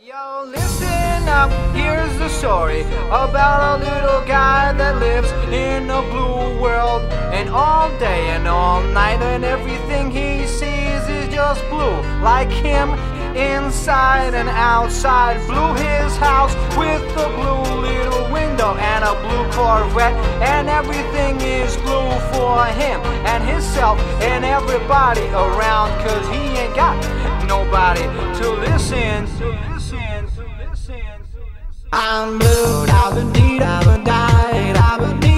Yo, listen up, here's the story about a little guy that lives in a blue world. And all day and all night and everything he sees is just blue. Like him, inside and outside. Blue his house with a blue little window and a blue Corvette. And everything is blue for him and himself and everybody around. Cause he ain't got nobody to listen. I'm blue, I've been deed, I've been died, I've been